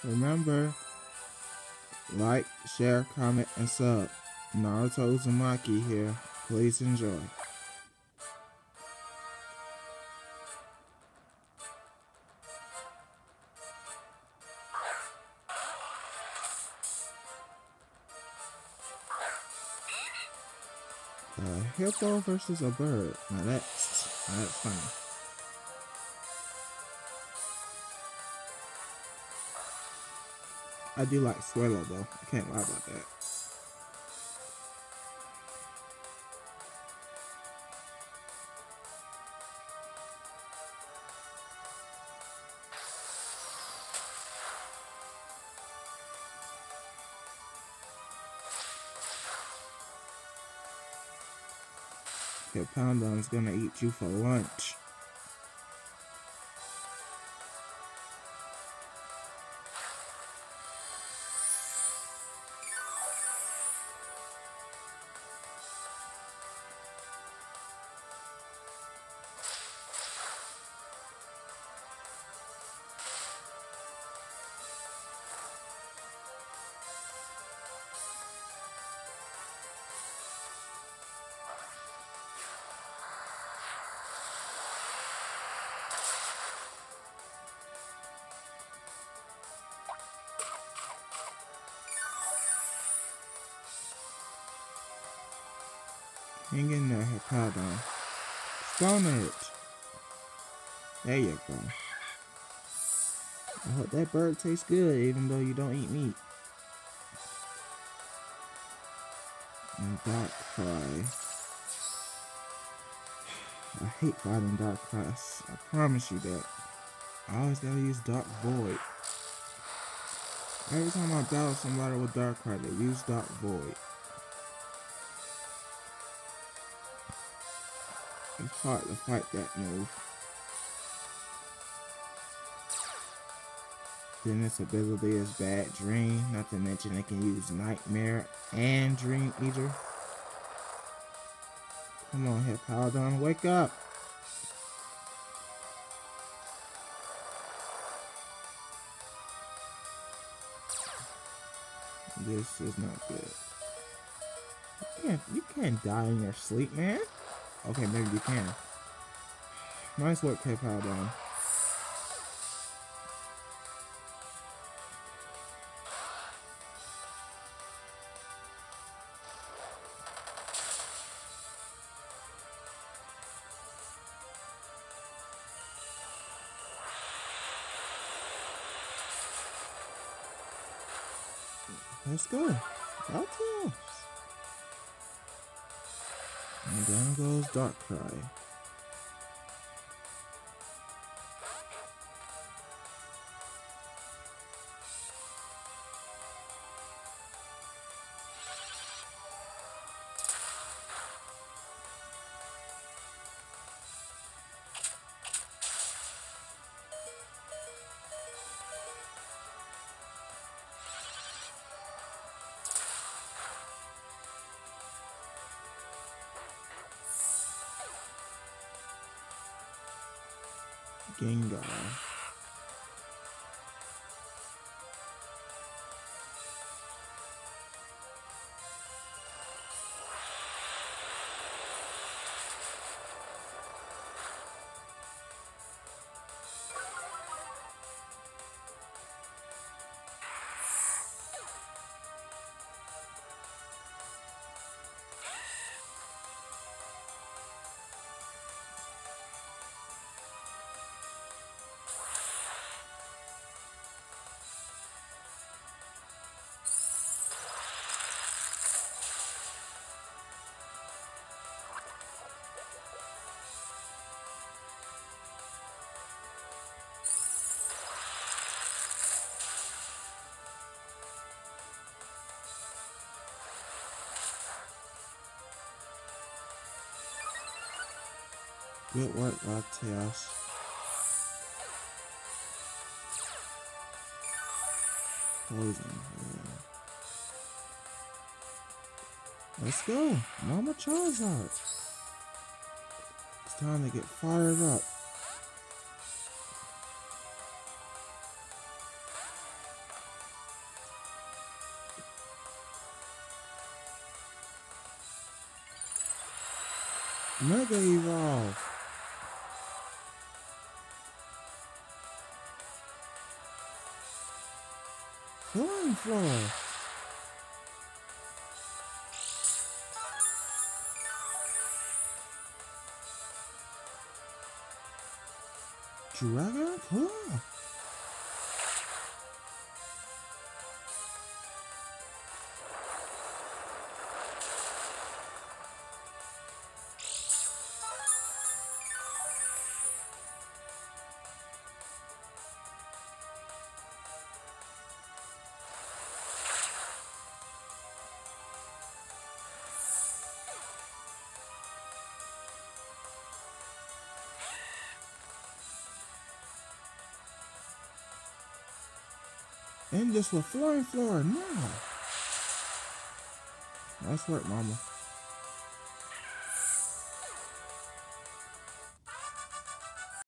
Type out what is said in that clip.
Remember, like, share, comment, and sub. Naruto Uzumaki here. Please enjoy. A hippo versus a bird. Now that's funny. I do like Swallow though. I can't lie about that. Hippowdon's gonna eat you for lunch. Hang in there, Hippowdon. Stone it. There you go. I hope that bird tastes good, even though you don't eat meat. And Darkrai. I hate fighting Darkrai. I promise you that. I always gotta use Dark Void. Every time I battle somebody with Darkrai, they use Dark Void. It's hard to fight that move. Then its ability is Bad Dream, not to mention it can use Nightmare and Dream Eater. Come on, Hippowdon, wake up! This is not good. You can't die in your sleep, man. Okay, maybe you can. Nice work, Hippowdon. Let's go. Valtios. And down goes Darkrai. Gengar. Good work, Latias. Poison. Yeah. Let's go, Mama Charizard. It's time to get fired up. Mega Evolve. Flying Floor. Dragon Claw. And this with Flying Floor now. Nice work, mama.